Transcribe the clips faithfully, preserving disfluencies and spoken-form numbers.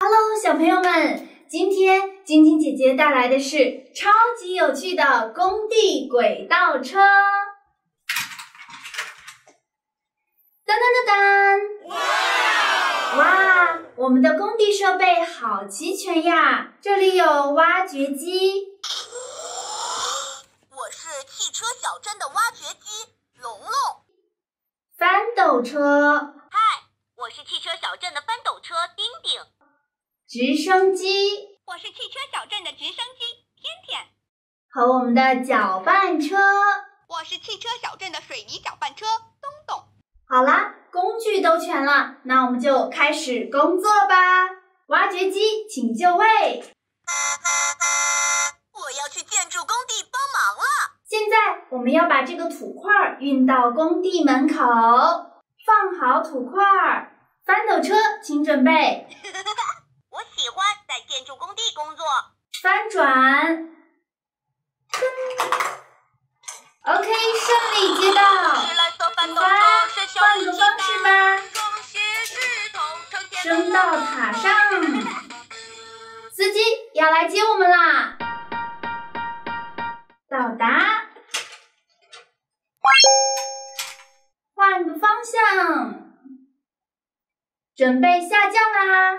Hello， 小朋友们，今天晶晶姐姐带来的是超级有趣的工地轨道车。当当当当！哇！哇，我们的工地设备好齐全呀！这里有挖掘机。 我是汽车小镇的挖掘机龙龙。 翻斗车。 嗨，我是汽车小镇的翻斗车丁丁。 直升机。 我是汽车小镇的直升机天天。 和我们的搅拌车。 我是汽车小镇的水泥搅拌车东东。 好啦，工具都全了，那我们就开始工作吧。挖掘机，请就位。 我要去建筑工地帮忙了。 现在我们要把这个土块运到工地门口，放好土块。翻斗车，请准备。 我喜欢在建筑工地工作。 翻转。OK， 顺利接到。 翻出发，换个方式吧。升到塔上。司机要来接我们啦。到达。换个方向。准备下降啦。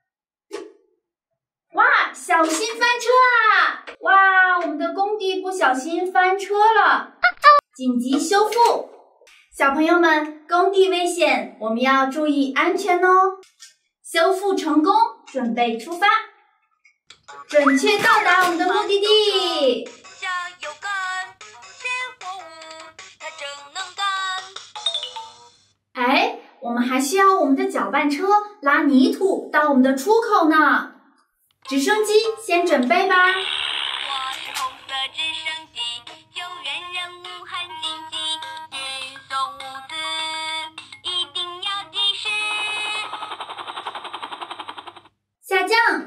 哇，小心翻车啊！哇，我们的工地不小心翻车了，紧急修复。小朋友们，工地危险，我们要注意安全哦。修复成功，准备出发，准确到达我们的目的地。 加油干，接货物，它真能干。 哎，我们还需要我们的搅拌车拉泥土到我们的出口呢。直升机先准备吧。 我是红色直升机，救援任务很紧急，运送物资一定要及时。 下降。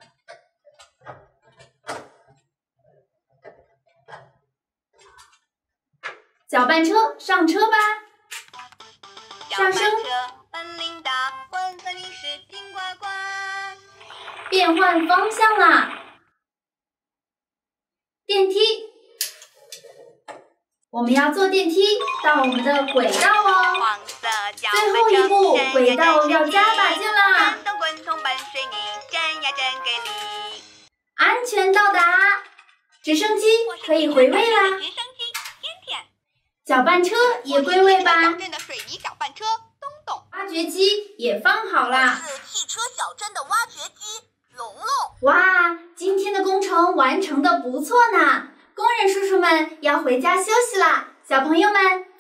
搅拌车上车吧。上升。 本领大，混合零食顶呱呱。 变换方向啦！电梯，我们要坐电梯到我们的轨道哦。最后一步，轨道要加把劲啦！ 滚筒搬水泥，真呀真给力！ 安全到达，直升机可以回位啦。 直升机天天， 搅拌车也归位吧。 小镇的水泥搅拌车东东， 挖掘机也放好啦。 是汽车小镇的挖掘机。龙龙， 哇，今天的工程完成的不错呢，工人叔叔们要回家休息啦，小朋友们